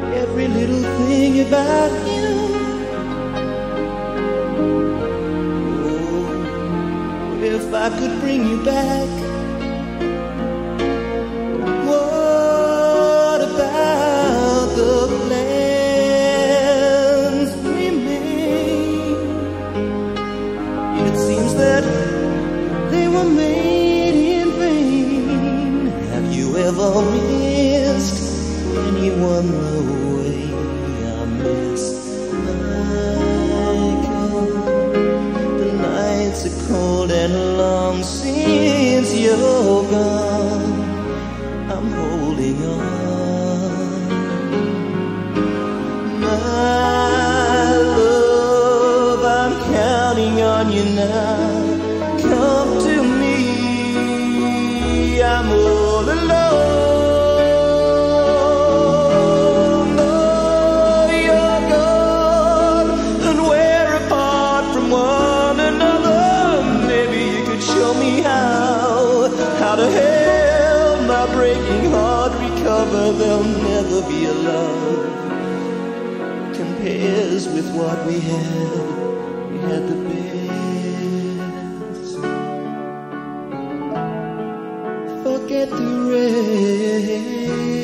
every little thing about you. Oh, if I could bring you back. What about the plans we made? It seems that they were made in vain. Have you ever missed anyone the way I miss Michael? The nights are cold and long since you're gone. I'm holding on. My love, I'm counting on you now. Come to me, I'm all alone. Oh, you're gone, and we're apart from one another. Maybe you could show me how to help my breaking heart recover. There'll never be a love compares with what we had. We had the best. Forget the rest.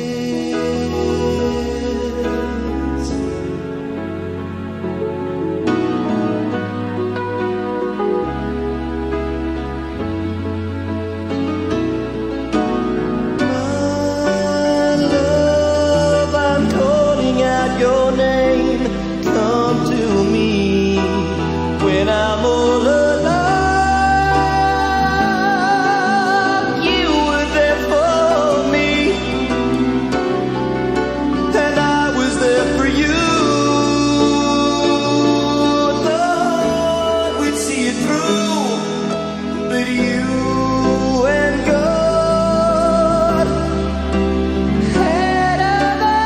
Your name, come to me when I'm all alone. You were there for me, and I was there for you. Thought we'd see it through, but you and God had other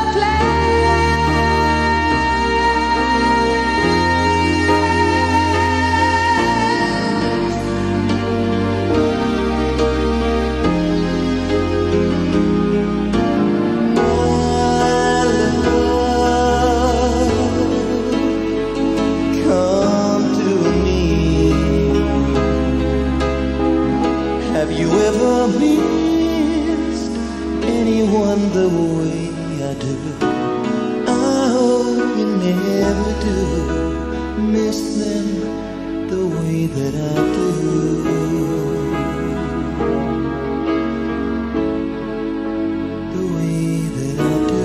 Have you ever missed anyone the way I do? I hope you never do miss them the way that I do. The way that I do.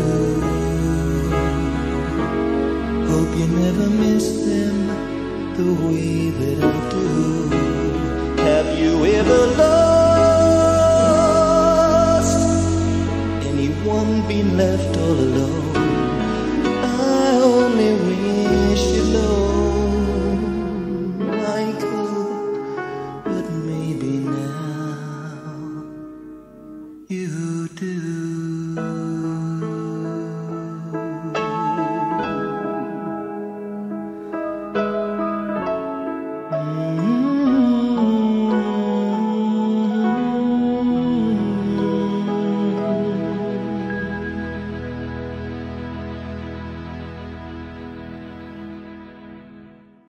Hope you never miss them the way that I do. Have you ever lost anyone, been left all alone? I only wish